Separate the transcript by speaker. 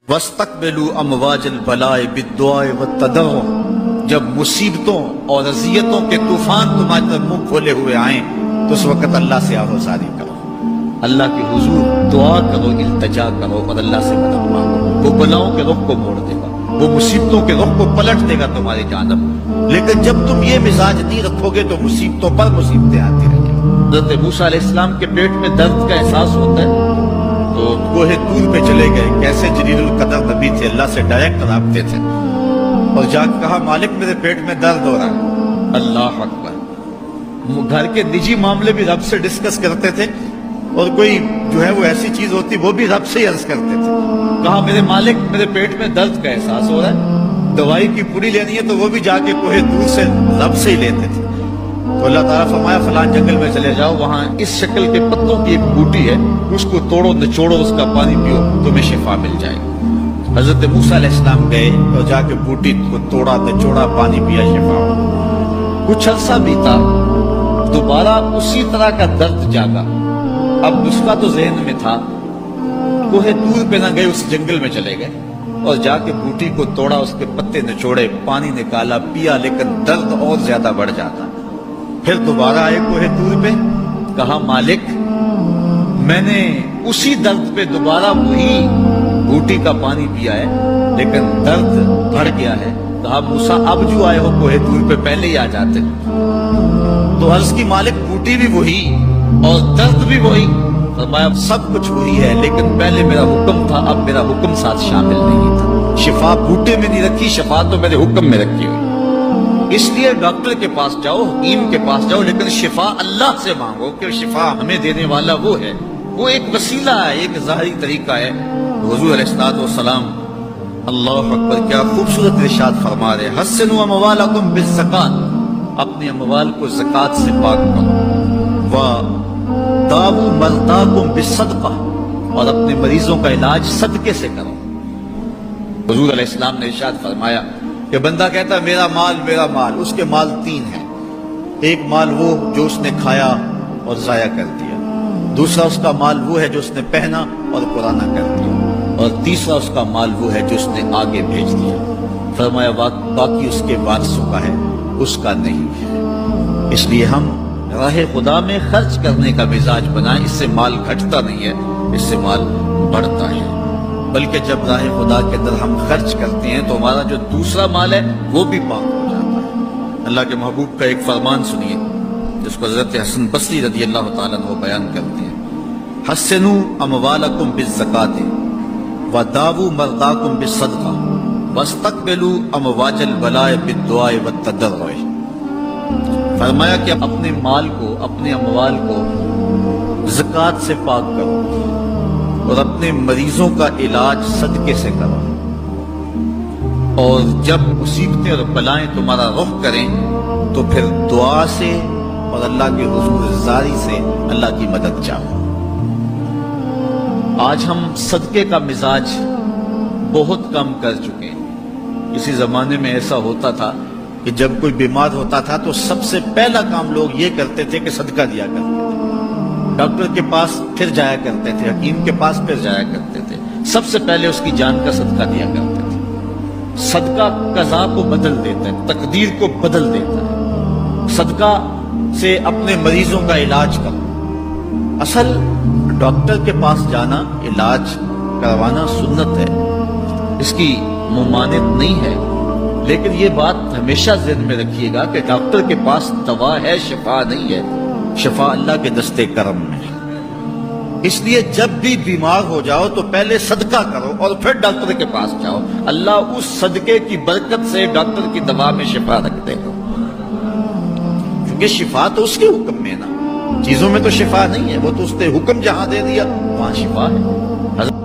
Speaker 1: وَاسْتَقْبِلُوا أَمْوَاجَ الْبَلَاءِ بِالدُّعَاءِ وَالتَّضَرُّعِ، جب مصیبتوں اور اذیتوں کے طوفان تمہاری طرف منہ کھولے ہوئے آئیں تو اس وقت اللہ سے آہوزاری کرو، اللہ کے حضور دعا کرو، التجا کرو اور اللہ سے مدد مانگو۔ وہ بلاؤں کے رخ کو موڑ دے گا، وہ مصیبتوں کے رخ کو پلٹ دے گا تمہاری جانب۔ لیکن جب تم یہ مزاج نہیں رکھو گے تو مصیبتوں پر مصیبتیں آتی رہیں گی۔ حضرت موسیٰ علیہ السلام کے پیٹ میں درد کا احساس ہوتا ہے تو کوہ طور پہ چلے گئے، کیسے جلیل القدر نبی تھے، اللہ سے ڈائریکٹ رابطے تھے، اور جا کے کہا مالک میرے پیٹ میں درد ہو رہا ہے۔ اللہ اکبر۔ گھر کے نجی معاملے بھی رب سے ڈسکس کرتے تھے، اور کوئی جو ہے وہ ایسی چیز ہوتی وہ بھی رب سے ہی عرض کرتے تھے۔ کہا میرے مالک میرے پیٹ میں درد کا احساس ہو رہا ہے، دوائی کی پوری لینی ہے، تو وہ بھی جا کے کوہ طور سے رب سے ہی لیتے تھے۔ تو اللہ تعالیٰ فرمایا فلان جنگل میں چلے جاؤ، وہاں اس شکل کے پتوں کی ایک بوٹی ہے، اس کو توڑو نچوڑو، اس کا پانی پیو، تمہیں شفا مل جائے گی۔ حضرت موسیٰ علیہ السلام گئے اور جا کے بوٹی کو توڑا نچوڑا، پانی پیا، شفا ہو۔ کچھ عرصہ بیتا، دوبارہ اسی طرح کا درد جاگا۔ اب نسخہ تو ذہن میں تھا، کوہ طور پہ نہ گئے، اس جنگل میں چلے گئے اور جا کے بوٹی کو توڑا، اس کے پتے نچوڑے، پانی نکالا، پیا، لیکن درد اور زیادہ بڑھ جاتا۔ پھر دوبارہ آئے کوہ طور پہ، کہا مالک میں نے اسی درد پہ دوبارہ وہی بوٹی کا پانی پیا ہے، لیکن درد بڑھ گیا ہے۔ کہا موسیٰ اب جو آئے ہو کوہ طور پہ پہلے ہی آ جاتے۔ تو عرض کی مالک بوٹی بھی وہی اور درد بھی وہی۔ فرمایا سب کچھ وہی ہے، لیکن پہلے میرا حکم تھا، اب میرا حکم ساتھ شامل نہیں تھا۔ شفا بوٹے میں نہیں رکھی، شفا تو میرے حکم میں رکھی ہوئی۔ اس لیے ڈاکٹر کے پاس جاؤ، حکیم کے پاس جاؤ، لیکن شفا اللہ سے مانگو، کہ شفا ہمیں دینے والا وہ ہے۔ وہ ایک وسیلہ ہے، ایک ظاہری طریقہ ہے۔ حضور علیہ السلام اللہ اکبر، کیا خوبصورت ارشاد فرما رہے، حسنوا اموالکم بالزکات، اپنے اموال کو زکات سے پاک کرو، وداووا مرضاکم بالصدقہ، اور اپنے مریضوں کا علاج صدقے سے کرو۔ حضور علیہ السلام نے ارشاد فرمایا کہ بندہ کہتا ہے میرا مال، اس کے مال تین ہیں۔ ایک مال وہ جو اس نے کھایا اور ضائع کر دیا، دوسرا اس کا مال وہ ہے جو اس نے پہنا اور پرانا کر دیا، اور تیسرا اس کا مال وہ ہے جو اس نے آگے بھیج دیا۔ فرمایا باقی اس کے وارثوں کا ہے، اس کا نہیں ہے۔ اس لیے ہم راہ خدا میں خرچ کرنے کا مزاج بنائیں، اس سے مال گھٹتا نہیں ہے، اس سے مال بڑھتا ہے۔ بلکہ جب راہ خدا کے اندر ہم خرچ کرتے ہیں تو ہمارا جو دوسرا مال ہے وہ بھی پاک ہو جاتا ہے۔ اللہ کے محبوب کا ایک فرمان سنیے جس کو حضرت حسن بصری رضی اللہ تعالیٰ عنہ بیان کرتے ہیں، حسنوا اموالکم بالزکات وداووا مرضاکم بالصدقہ واستقبلوا امواج البلاء بالدعاء والتضرع۔ فرمایا کہ اپنے مال کو، اپنے اموال کو زکات سے پاک کرو، اور اپنے مریضوں کا علاج صدقے سے کرو، اور جب مصیبتیں اور بلائیں تمہارا رخ کریں تو پھر دعا سے اور اللہ کے حضور زاری سے اللہ کی مدد چاہو۔ آج ہم صدقے کا مزاج بہت کم کر چکے ہیں۔ کسی زمانے میں ایسا ہوتا تھا کہ جب کوئی بیمار ہوتا تھا تو سب سے پہلا کام لوگ یہ کرتے تھے کہ صدقہ دیا کرتے تھے، ڈاکٹر کے پاس پھر جایا کرتے تھے، حکیم کے پاس پھر جایا کرتے تھے، سب سے پہلے اس کی جان کا صدقہ دیا کرتے تھے۔ صدقہ قضا کو بدل دیتا ہے، تقدیر کو بدل دیتا ہے۔ صدقہ سے اپنے مریضوں کا علاج کرو۔ اصل ڈاکٹر کے پاس جانا، علاج کروانا سنت ہے، اس کی ممانعت نہیں ہے، لیکن یہ بات ہمیشہ ذہن میں رکھیے گا کہ ڈاکٹر کے پاس دوا ہے، شفا نہیں ہے، شفا اللہ کے دستے کرم میں ہے۔ اس لیے جب بھی بیمار ہو جاؤ تو پہلے صدقہ کرو اور پھر ڈاکٹر کے پاس جاؤ، اللہ اس صدقے کی برکت سے ڈاکٹر کی دوا میں شفا رکھ دے گا، کیونکہ شفا تو اس کے حکم میں نا، چیزوں میں تو شفا نہیں ہے، وہ تو اس نے حکم جہاں دے دیا وہاں شفا ہے۔